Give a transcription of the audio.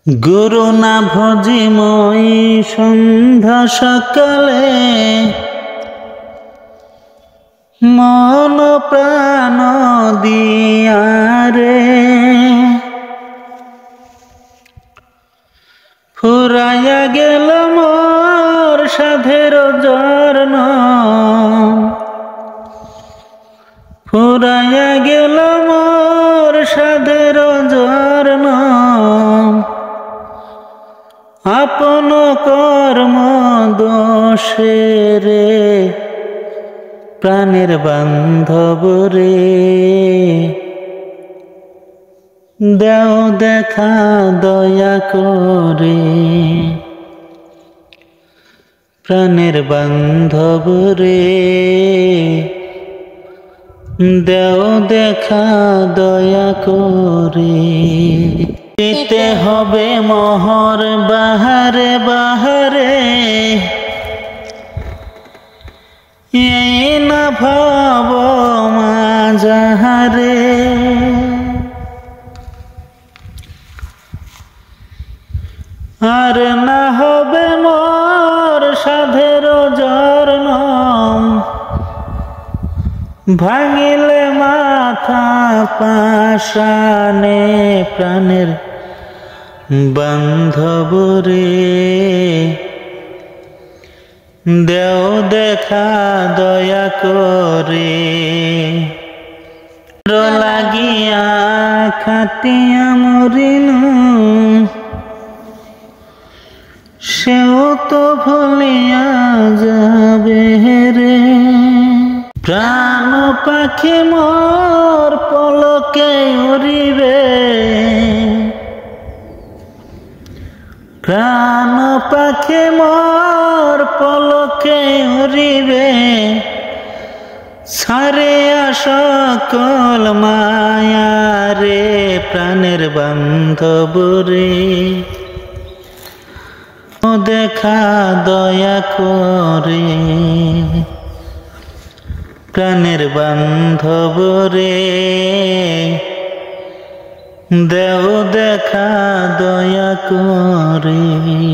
গুরু না ভজি মই সন্ধ্যা সকালে, মন প্রাণ দিয়ারে ফুরাইয়া গেল মোর সাধের জর্ণ, ফুরাইয়া গেল মোর সাধের জর্ণ। আপন কর্ম দোষে রে প্রাণের বান্ধব রে, দেও দেখা দয়া করে। প্রাণের বান্ধব রে, দেও দেখা দয়া করে। দিতে হবে মোহর বাহারে বাহারে, এই না ভব মাঝারে। আর না হবে মোর সাধের জর্ণ, ভাঙিলে মাথা পাশানে। প্রাণের বান্ধব রে, দেও দেখা দয়া করে। লাগিয়া খাটিয়া মরিনু, সেও তো ভুলিয়া যাবে রে। প্রাণ পাখি মোর পলকে উড়িবে, প্রাণ পাখি মোর পলকে উড়িবে। ছাড়িয়া সকল মায়া রে, প্রাণের বান্ধব রে, দেখা দয়া করে। প্রাণের বান্ধব রে, দেও দেখা দয়া করে।